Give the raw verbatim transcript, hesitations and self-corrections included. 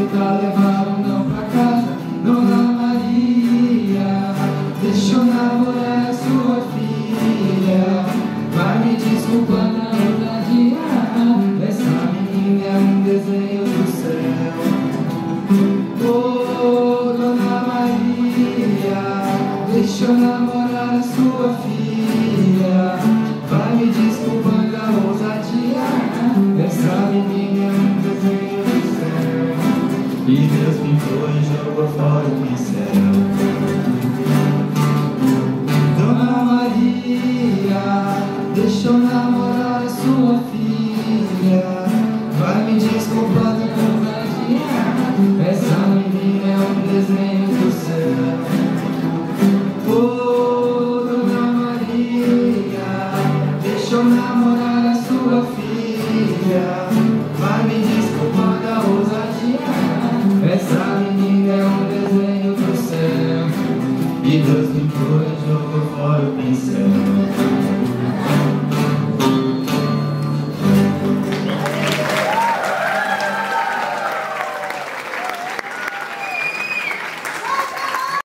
tentar levar um não pra casa. Dona Maria, deixa eu namorar a sua filha. Vai me desculpar na ousadia, essa menina é um desenho do céu. Oh, Dona Maria, deixa eu namorar a sua filha. Vai me desculpando a ousadia, essa menina é um desenho do céu. E Deus pintou e jogou fora o pincel. Dona Maria, deixa eu namorar a sua filha. Vai me desculpando a ousadia, essa menina é um desenho do céu. Oh, Dona Maria, deixa eu namorar a sua filha. Vai me desculpar da ousadia, essa menina é um desenho do céu. E Deus me foi e jogou fora o pincel.